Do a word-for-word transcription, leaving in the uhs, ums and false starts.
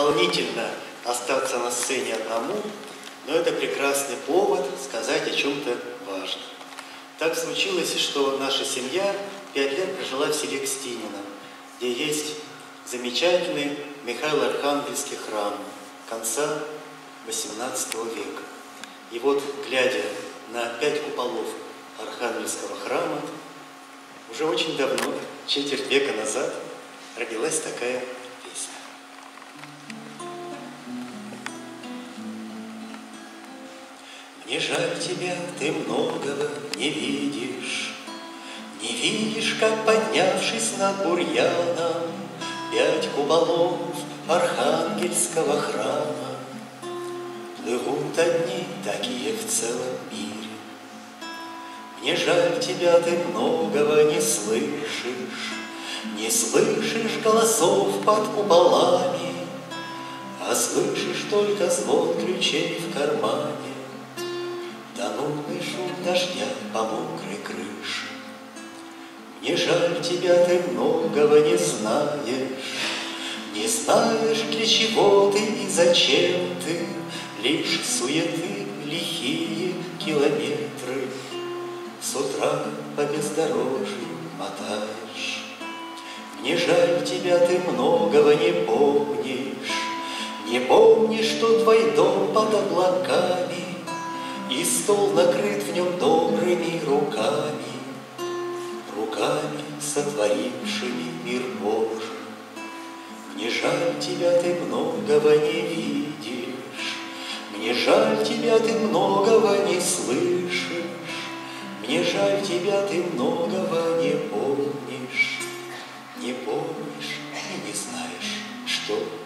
волнительно остаться на сцене одному, но это прекрасный повод сказать о чем-то важном. Так случилось, что наша семья пять лет прожила в селе Кстинино, где есть замечательный Михайло-Архангельский храм конца восемнадцатого века. И вот, глядя на пять куполов Архангельского храма, уже очень давно, четверть века назад, родилась такая песня. Мне жаль тебя, ты многого не видишь, не видишь, как, поднявшись над бурьяном, пять куполов Архангельского храма плывут одни такие в целом мире. Мне жаль тебя, ты многого не слышишь, не слышишь голосов под куполами, а слышишь только звон ключей в кармане, да нудный шум дождя по мокрой крыше. Мне жаль тебя, ты многого не знаешь, не знаешь, для чего ты и зачем ты, лишь суеты лихие километры с утра по бездорожью мотаешь. Мне жаль тебя, ты многого не помнишь, не помнишь, что твой дом под облаками и стол накрыт в нем добрыми руками, руками, сотворившими мир Божий. Мне жаль тебя, ты многого не видишь, мне жаль тебя, ты многого не слышишь, мне жаль тебя, ты многого не помнишь, не помнишь и не знаешь, что